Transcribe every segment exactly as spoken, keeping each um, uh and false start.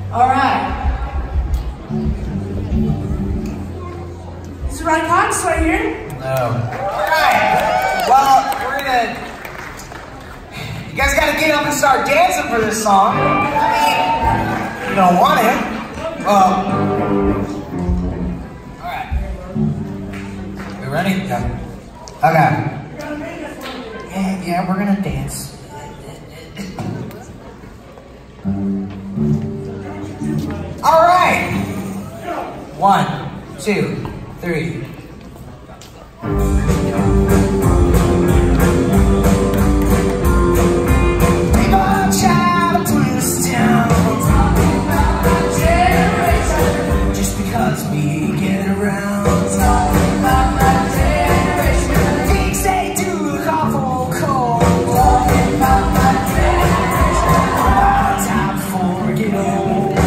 All right. Is it right, Cox, right here? No. All right. Well, we're gonna. You guys gotta get up and start dancing for this song. I mean, you don't want it. Um. All right. We ready? Yeah. Okay. Yeah, yeah, we're gonna dance. All right. One, two, three. People try to bring us down just because we get around. Things they do look awful cold. Time before we get old.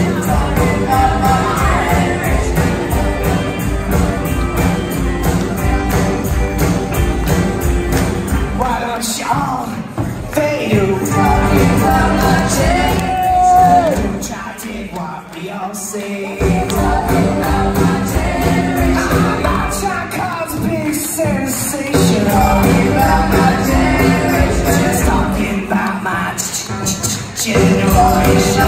Y'all fade away. Don't try to take what we all say. I'm not trying to cause a big sensation. Just talking about my generation.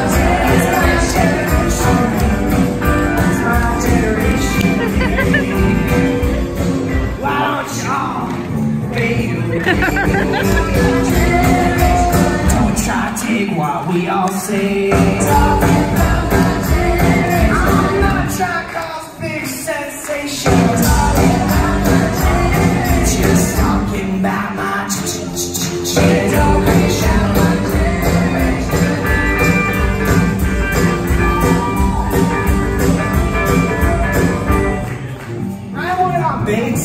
Why don't y'all fade away? Don't try to take what we all say. I'm not trying to cause a big sensation. Just talking about my generation. Right on our bass.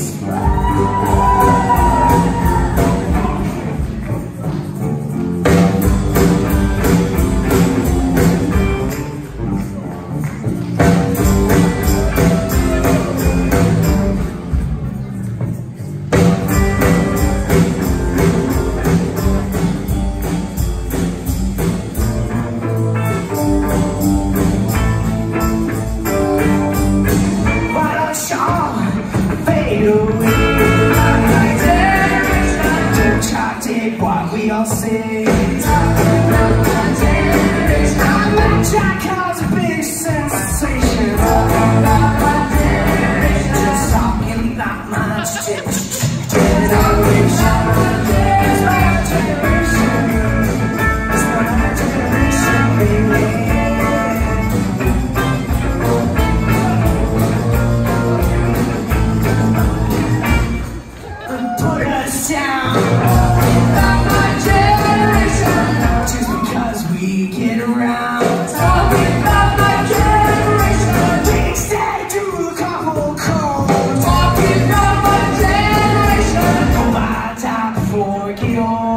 Don't try to take what we all say. I'm not trying to cause a big sensation. Just talking about my generation. It's my generation. It's my generation, baby. Put us down. About my generation. Just because we get around. Talking about my generation. Things that do look awful cold. Talking about my generation. Oh, I die before we get old.